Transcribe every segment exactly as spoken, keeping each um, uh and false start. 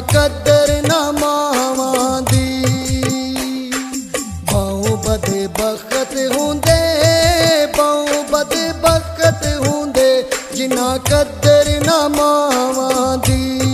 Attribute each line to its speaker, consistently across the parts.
Speaker 1: कदर ना मावां दी। बहु बदे बखत हुंदे बहु बदे बखत हुंदे जिन्ना कदर ना मावां दी।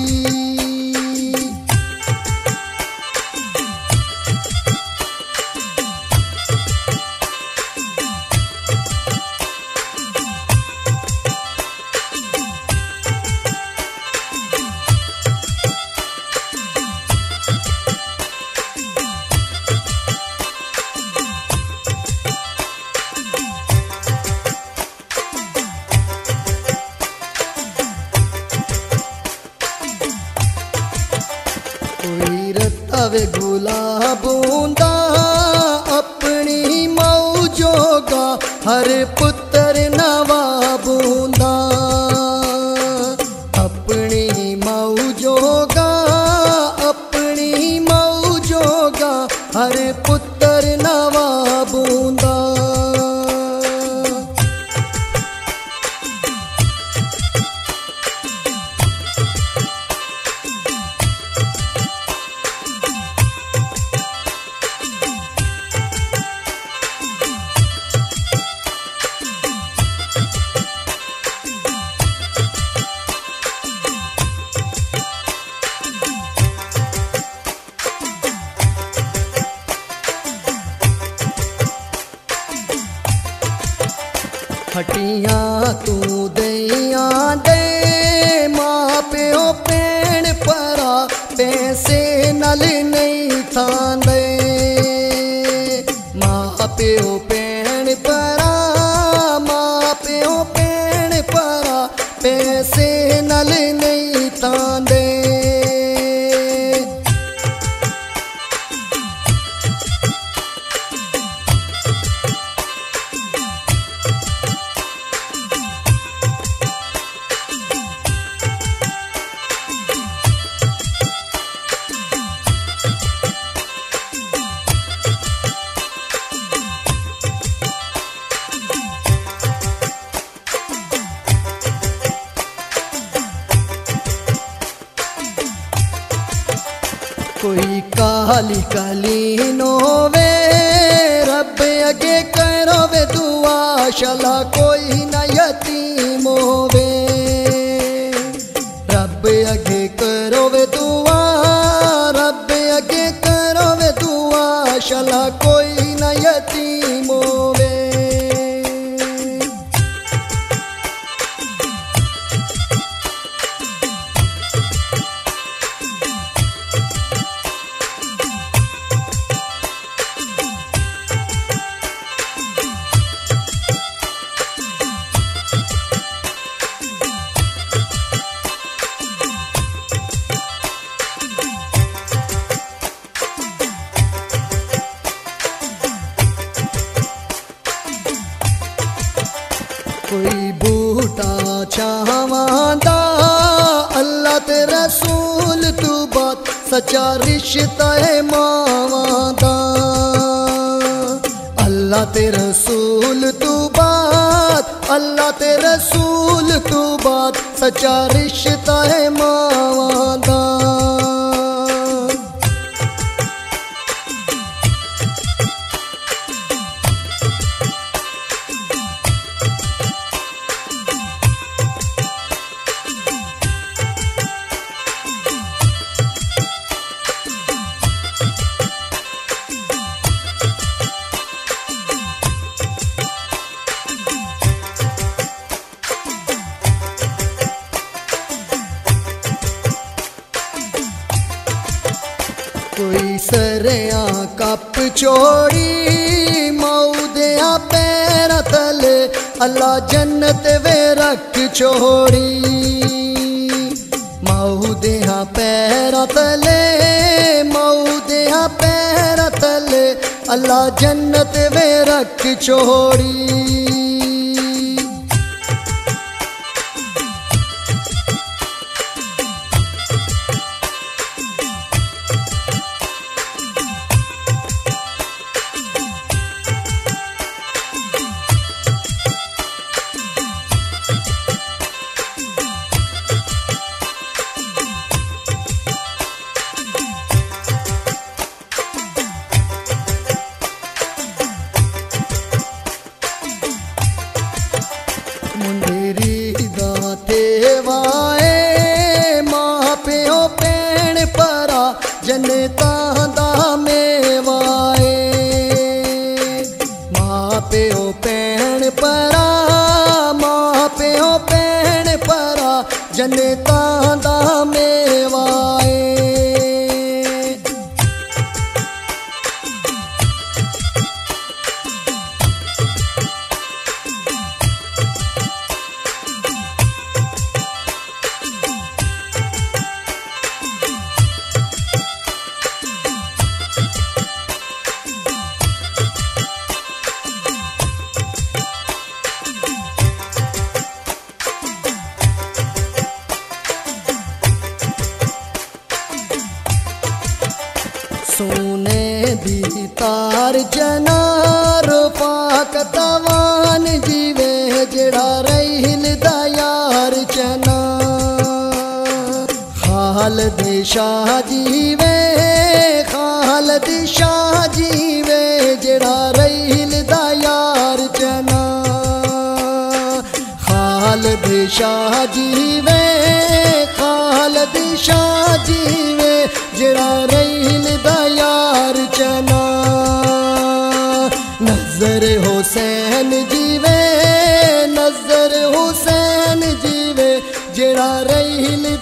Speaker 1: कोई रत्तावे गुलाबूंदा अपनी मौजोगा हर पुत्र नवाबूंदा। अपनी मौजोगा अपनी मौजोगा हर पुत्र नवाबूंदा। हटियां तू देयां दे मां प्यो भैन भरा पैसे नल नहीं थांदे। मां प्यो भैन भरा मां प्यो भैन भरा पैसे नल नहीं थांदे। कोई काली काली नोवे रब अगे करो वे दुआ शला कोई न यतीम होवे। रब अगे करो वे दुआ रब अगे करो वे दुआ शला कोई न यतीम होवे। कोई बूटा छावांदा अल्लाह ते रसूल तू बात सच्चा रिश्ता है मावां दा। अल्लाह ते रसूल तू बात अल्लाह ते रसूल तू बात सच्चा रिश्ता है मावां दा। कोई सरेया कप छोड़ी मऊदिया पैर तले अल्लाह जन्नत वे रख छोड़ी। मऊदिया पैर तले मऊदिया पैर तले अल्लाह जन्नत वे रख छोड़ी। जनता दा मेवाए। मां प्यो भैन भरा, मां प्यो भैन भरा, जनता दा मेवाए। सोने दी तार जनार पाक तवान जीवे, जड़ा रहील दा यार चना। खालद शाह जीवे, खालद शाह जीवे, जड़ा रहील दा यार चना। खालद शाह जीवे, खालद शाह जीवे, जड़ा रहील दा यार चना। नजर हुसैन जीवे, नजर हुसैन जीवे, जड़ा रहील